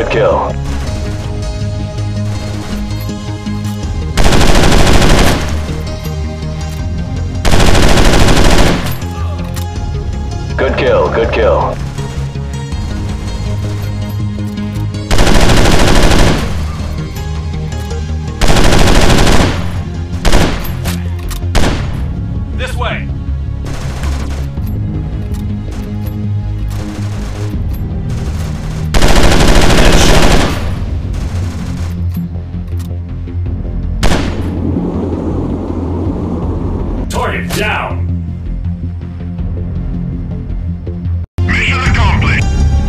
Good kill. Good kill, good kill. This way! Headshot! Target down! Mission accomplished!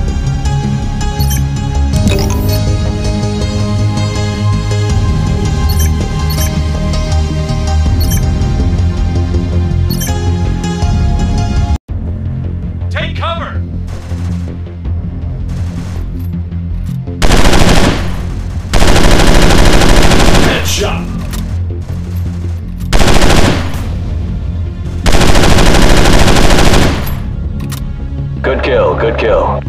Take cover! Headshot! Good kill, good kill.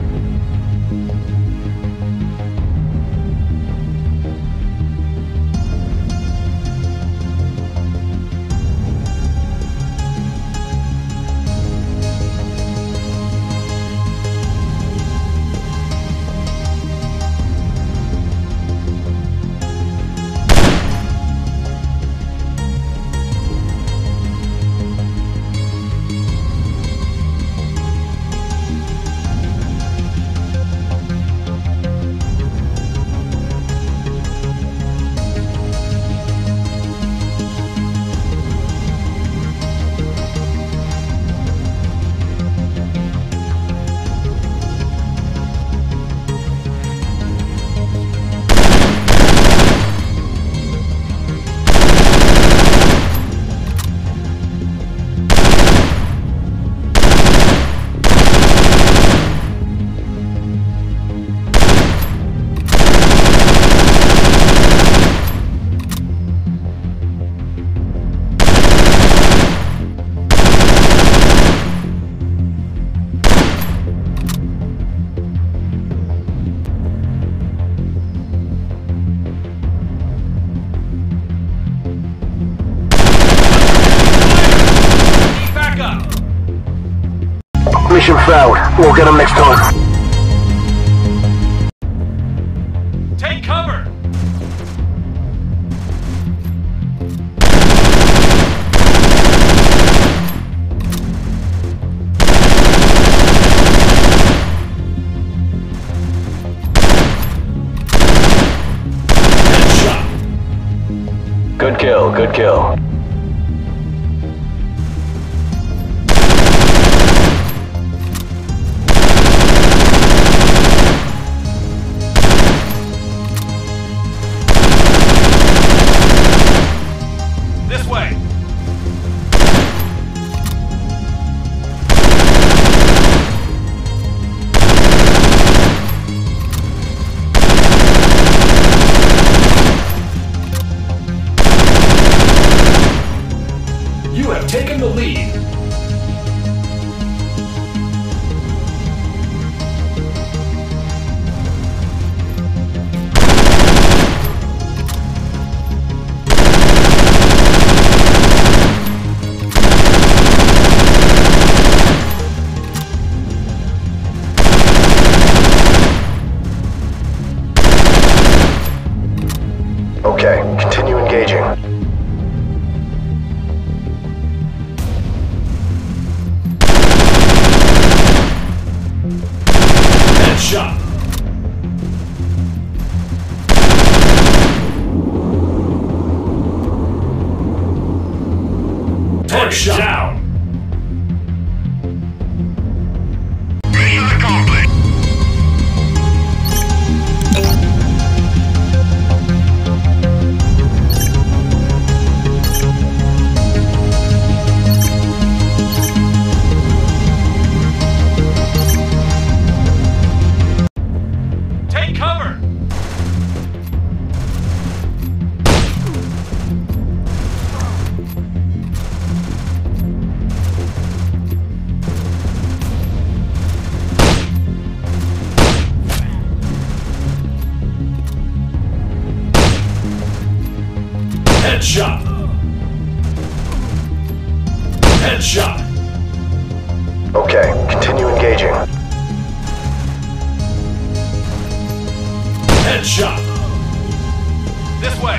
Mission failed. We'll get them next time. Take cover! Headshot! Good kill, good kill. This way! You have taken the lead. Okay, continue engaging. Headshot! Target down! Mission accomplished! Take cover! Headshot. Headshot. Okay, continue engaging. Headshot. This way.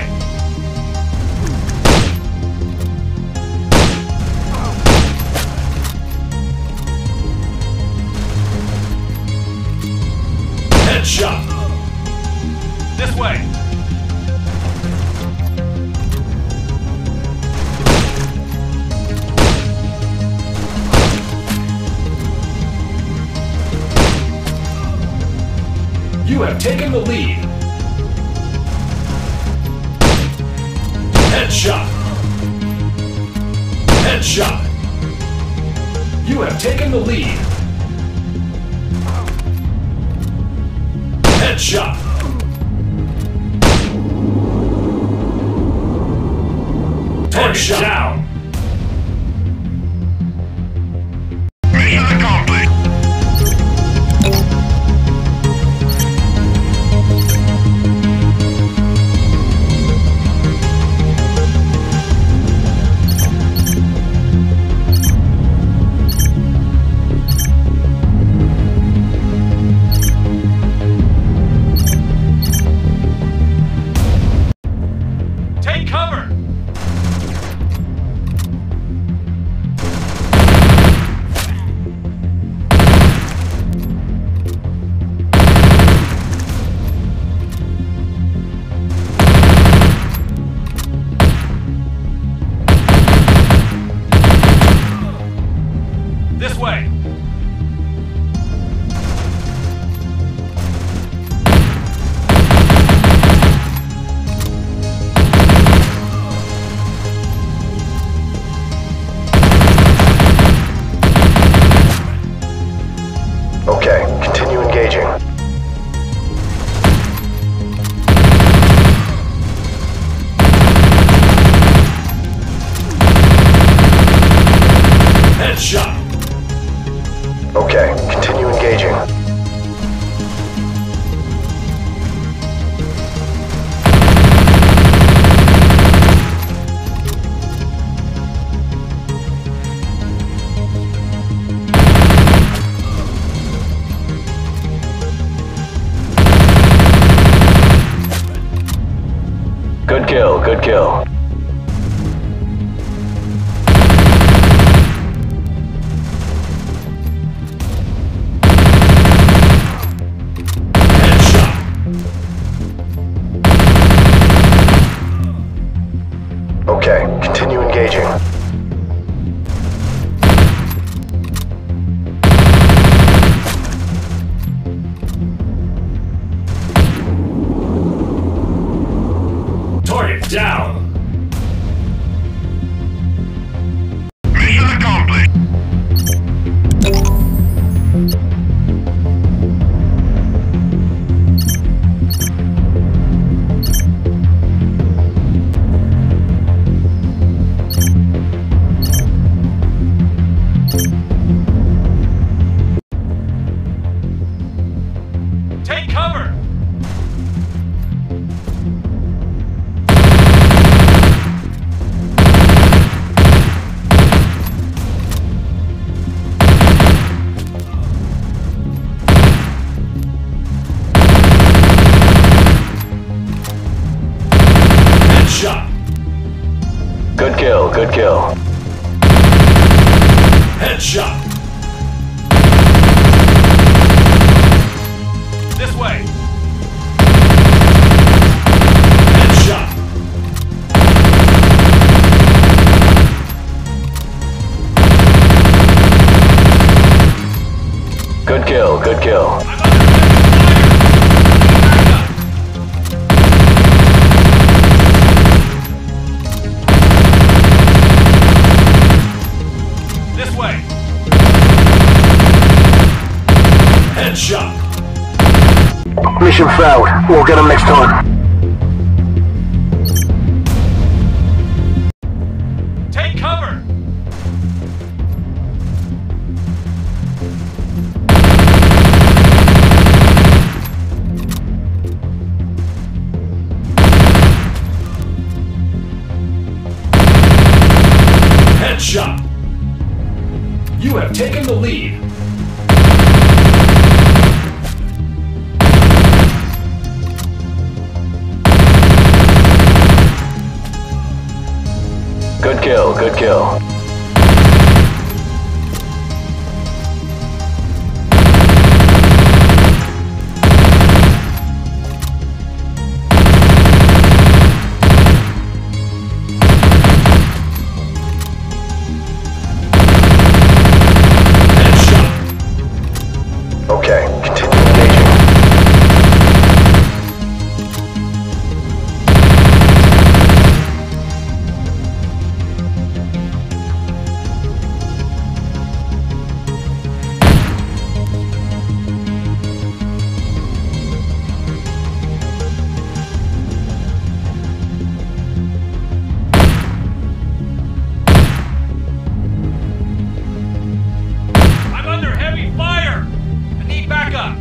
Headshot. This way. You have taken the lead. Headshot. Headshot. You have taken the lead. Headshot. Target down. Mission accomplished. Take cover! This way! Okay, continue engaging. Headshot! Okay, continue engaging. Good kill, good kill. Headshot! Okay, continue engaging. Target down! Mission accomplished! Take cover! Headshot! Good kill, good kill. Headshot! This way! Headshot! Good kill, good kill. I'm under fire! This way! Headshot! Mission failed. We'll get him next time. Take cover! Headshot. You have taken the lead. Good kill, good kill. Okay, continue engaging. I'm under heavy fire. I need backup.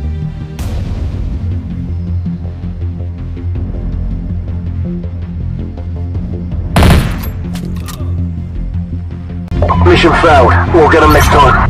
Mission failed. We'll get them next time.